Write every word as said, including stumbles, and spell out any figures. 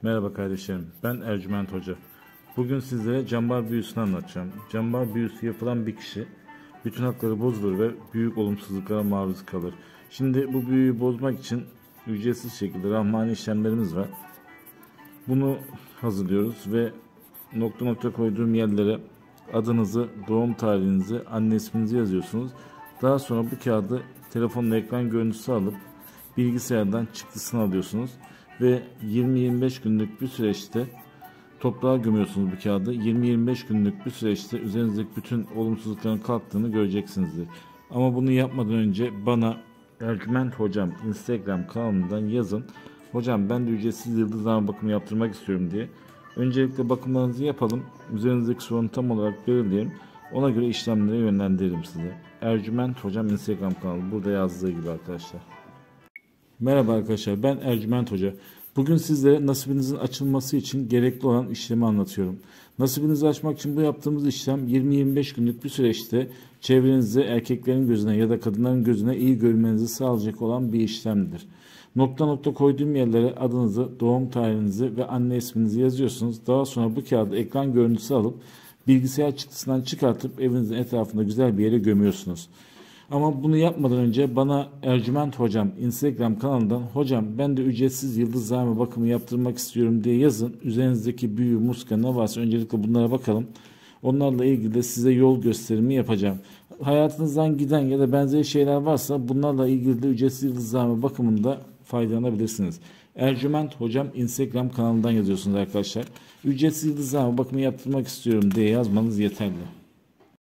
Merhaba kardeşlerim, ben Ercüment Hoca. Bugün sizlere cambar büyüsünü anlatacağım. Cambar büyüsü yapılan bir kişi bütün hakları bozulur ve büyük olumsuzluklara maruz kalır. Şimdi bu büyüyü bozmak için ücretsiz şekilde rahmani işlemlerimiz var. Bunu hazırlıyoruz ve nokta nokta koyduğum yerlere adınızı, doğum tarihinizi, anne isminizi yazıyorsunuz. Daha sonra bu kağıdı telefonla ekran görüntüsü alıp bilgisayardan çıktısını alıyorsunuz ve yirmi yirmi beş günlük bir süreçte toprağa gömüyorsunuz bu kağıdı. yirmi yirmi beş günlük bir süreçte üzerinizdeki bütün olumsuzlukların kalktığını göreceksinizdir. Ama bunu yapmadan önce bana Ercüment Hocam Instagram kanalından yazın. Hocam ben de ücretsiz yıldızlama bakımı yaptırmak istiyorum diye. Öncelikle bakımlarınızı yapalım. Üzerinizdeki sorunu tam olarak belirleyelim. Ona göre işlemlere yönlendirelim size. Ercüment Hocam Instagram kanalı burada yazdığı gibi arkadaşlar. Merhaba arkadaşlar, ben Ercüment Hoca. Bugün sizlere nasibinizin açılması için gerekli olan işlemi anlatıyorum. Nasibinizi açmak için bu yaptığımız işlem yirmi yirmi beş günlük bir süreçte çevrenizde erkeklerin gözüne ya da kadınların gözüne iyi görmenizi sağlayacak olan bir işlemdir. Nokta nokta koyduğum yerlere adınızı, doğum tarihinizi ve anne isminizi yazıyorsunuz. Daha sonra bu kağıdı ekran görüntüsü alıp bilgisayar çıktısından çıkartıp evinizin etrafında güzel bir yere gömüyorsunuz. Ama bunu yapmadan önce bana Ercüment Hocam Instagram kanalından hocam ben de ücretsiz yıldızlama bakımı yaptırmak istiyorum diye yazın. Üzerinizdeki büyü, muska ne varsa öncelikle bunlara bakalım. Onlarla ilgili de size yol gösterimi yapacağım. Hayatınızdan giden ya da benzeri şeyler varsa bunlarla ilgili de ücretsiz yıldızlama bakımında faydalanabilirsiniz. Ercüment Hocam Instagram kanalından yazıyorsunuz arkadaşlar. Ücretsiz yıldızlama bakımı yaptırmak istiyorum diye yazmanız yeterli.